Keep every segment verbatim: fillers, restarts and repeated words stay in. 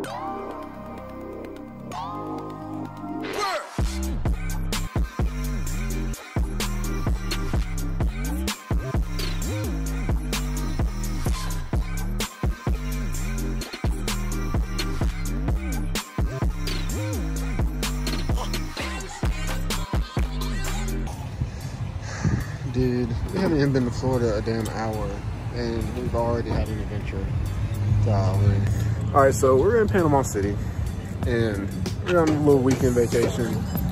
Dude, we haven't even been to Florida a damn hour, and we've already had an adventure. Golly. All right, so we're in Panama City, and we're on a little weekend vacation.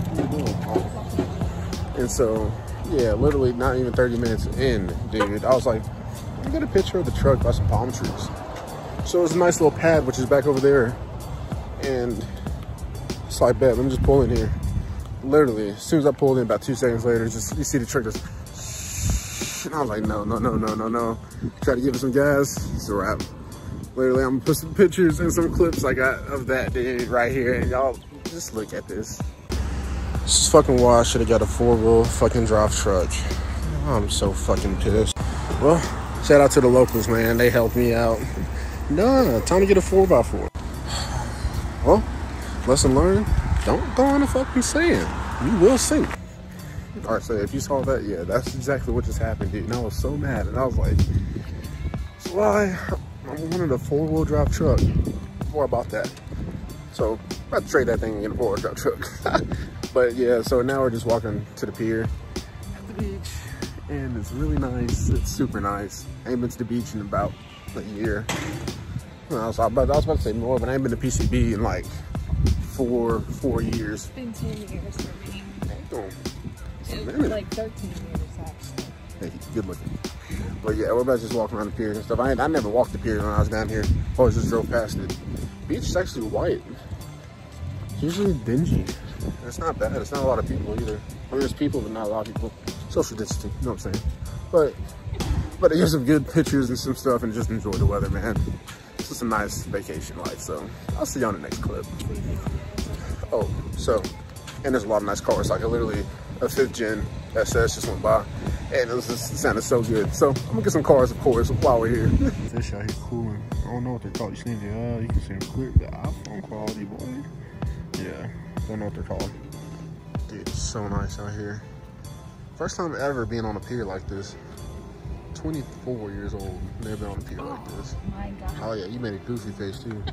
And so, yeah, literally not even thirty minutes in, dude, I was like, I got a picture of the truck by some palm trees. So it's a nice little pad, which is back over there. And it's like, bet, let me just pull in here. Literally, as soon as I pulled in, about two seconds later, just you see the truck just, and I was like, no, no, no, no, no, no. Try to give it some gas, it's a wrap. Literally, I'm gonna put some pictures and some clips I got of that dude right here. And y'all, just look at this. This is fucking why I should have got a four-wheel fucking drive truck. I'm so fucking pissed. Well, shout out to the locals, man. They helped me out. Nah, time to get a four by four. Well, lesson learned. Don't go in the fucking sand. You will sink. All right, so if you saw that, yeah, that's exactly what just happened, dude. And I was so mad. And I was like, that's why I wanted a four-wheel drive truck before I bought that. So I'm about to trade that thing and get a four-wheel drive truck. But yeah, so now we're just walking to the pier at the beach. And it's really nice. It's super nice. I ain't been to the beach in about a year. I was about, I was about to say more, but I ain't been to P C B in like four, four years. It's been ten years for me. Oh. It was like thirteen years actually. Hey, good looking. But yeah, we're about to just walk around the pier and stuff. I, I never walked the pier when I was down here. Always just drove past it. Beach is actually white. It's usually dingy. It's not bad. It's not a lot of people either. I mean, there's people, but not a lot of people. Social distancing, you know what I'm saying? But, but here's some good pictures and some stuff, and just enjoy the weather, man. It's just a nice vacation life. So I'll see you on the next clip. Oh, so, and there's a lot of nice cars. Like I literally, a fifth gen S S just went by, and it was just, it sounded so good. So I'm gonna get some cars, of course, while we're here. Fish out here cooling. I don't know what they're called. You see the, uh, you can see them clear. The iPhone quality, boy. Yeah, don't know what they're called. Dude, it's so nice out here. First time ever being on a pier like this. twenty-four years old, never been on a pier oh, like this. My God. Oh yeah, you made a goofy face too.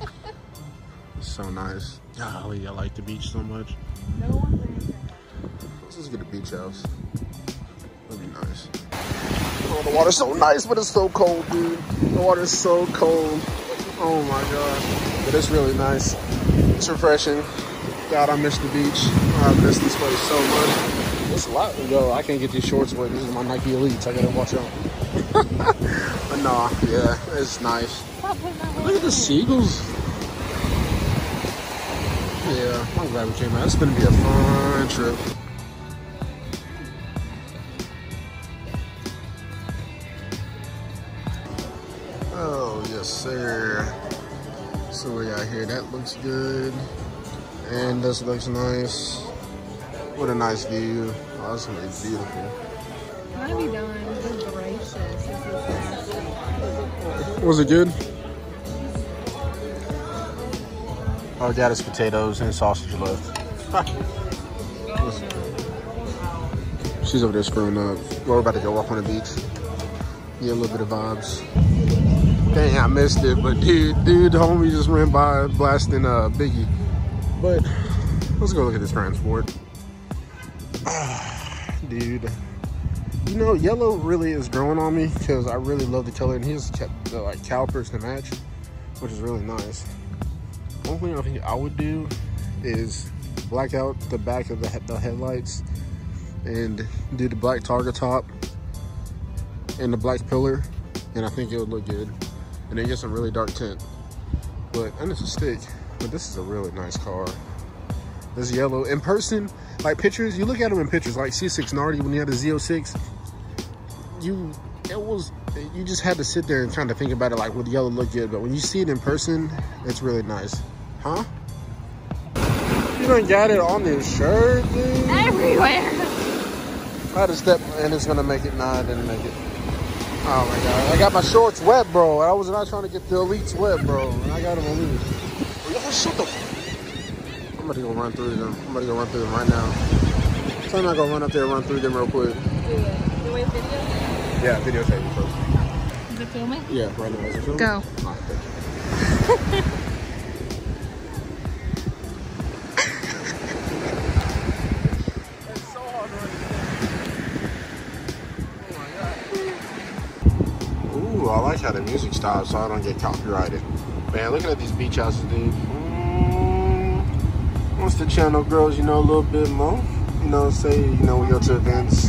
It's so nice. Golly, I like the beach so much. No wonder. Let's just get a beach house. That'd be nice. Oh, the water's so nice, but it's so cold, dude. The water's so cold. Oh my God. But it's really nice. It's refreshing. God, I miss the beach. I miss this place so much. It's a lot to go. I can't get these shorts, but this is my Nike Elites. I gotta watch out. But nah, yeah, it's nice. Look at the seagulls. Yeah, I'm glad we came out. It's gonna be a fun trip. Oh, yes, sir. So we got here. That looks good. And this looks nice. What a nice view. Oh, this is gonna be beautiful. Can I be done? This is gracious. This is nasty. Was it good? Oh, Dad, it's potatoes and sausage left. She's over there screwing up. We're about to go walk on the beach. Yeah, a little bit of vibes. Dang, I missed it, but dude, dude, the homie just ran by blasting uh, Biggie. But let's go look at this transport. Dude, you know, yellow really is growing on me because I really love the color, and he's kept the like calipers to match, which is really nice. The only thing I think I would do is black out the back of the, the headlights and do the black target top and the black pillar, and I think it would look good. And then get some really dark tint. But, and it's a stick, but this is a really nice car. This yellow, in person, like pictures, you look at them in pictures, like C six Nardi when you had the Z oh six, you, it was, you just had to sit there and kind of think about it, like, would the yellow look good? But when you see it in person, it's really nice. Huh? You done got it on this shirt, dude? Everywhere. I had to step, and it's gonna make it. Nah, I didn't make it. Oh my God, I got my shorts wet, bro. I was not trying to get the Elites wet, bro. I got them on loose. Y'all shut the f. I'm about to go run through them. I'm about to go run through them right now. So I'm not gonna run up there and run through them real quick. Do it. You want video? Yeah, videotape me first. Is it filming? Yeah, right now. Is it filming? Go. Oh, thank you. I like how the music stops so I don't get copyrighted. Man, looking at these beach houses, dude. Mm, once the channel grows, you know, a little bit more, you know, say, you know, we go to events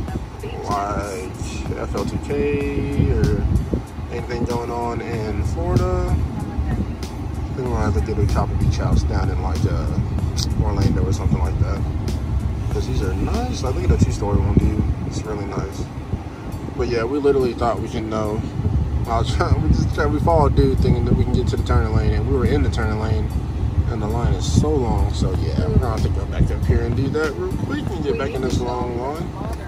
like F L two K or anything going on in Florida, I think we're gonna have to get a copper beach house down in like uh, Orlando or something like that. Because these are nice. Like, look at the two-story one, dude. It's really nice. But yeah, we literally thought we can know. I was trying, we just tried, we followed dude thinking that we can get to the turning lane, and we were in the turning lane, and the line is so long. So yeah, we're gonna have to go back up here and do that real quick and get back in this long line.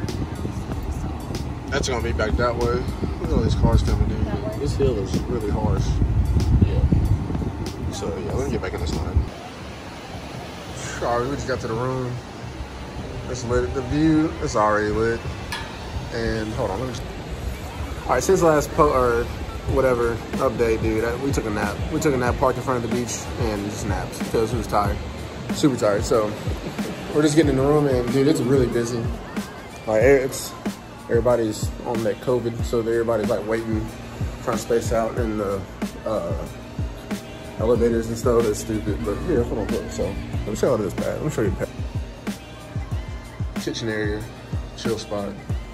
That's gonna be back that way. Look at all these cars coming, dude. This hill is really harsh. Yeah. So yeah, let me get back in this line. Alright, we just got to the room. It's lit. The view is already lit. And hold on, let me just... All right, since last po or whatever update, dude, I, we took a nap. We took a nap, parked in front of the beach, and just napped because we was tired, super tired. So we're just getting in the room, and dude, it's really busy. Like, it's everybody's on that COVID, so everybody's like waiting, trying to space out in the uh, elevators and stuff. That's stupid, but yeah, hold on, look. So let me show you this pad. Let me show you the pad. Kitchen area, chill spot.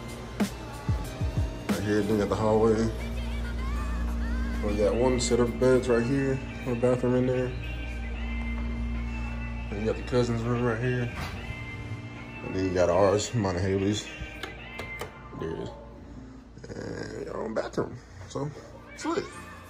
Here, then got the hallway. We got one set of beds right here, one bathroom in there. And you got the cousin's room right here. And then you got ours, mine and Haley's. There it is. And we got our own bathroom. So it's lit.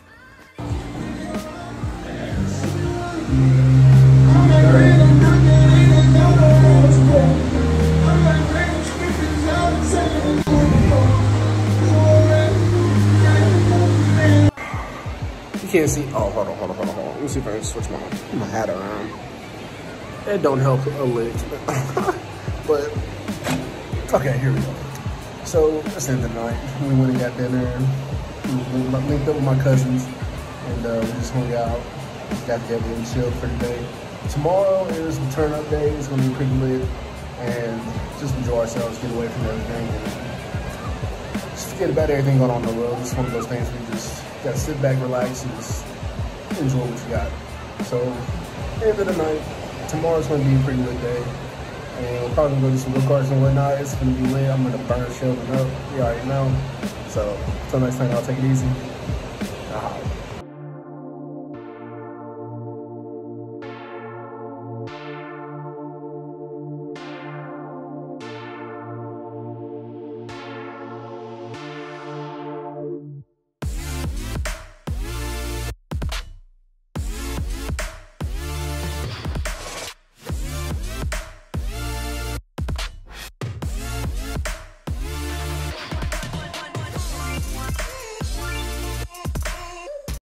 You can't see. Oh, hold on, hold on, hold on, hold on. Let me see if I can switch my, my hat around. It don't help a lick. But, okay, here we go. So, it's the end of the night. We went and got dinner. We linked up with my cousins. And uh, we just hung out. Got together and chilled for the day. Tomorrow is the turn up day. It's going to be pretty lit. And just enjoy ourselves, get away from everything. And just forget about everything going on in the world. It's one of those things we just gotta sit back, relax, and just enjoy what you got. So, end of the night, tomorrow's gonna be a pretty lit day. And we're probably gonna go do some go-karts and whatnot. It's gonna be lit. I'm gonna burn Sheldon up. You already know. So, until next time, I'll take it easy. Uh,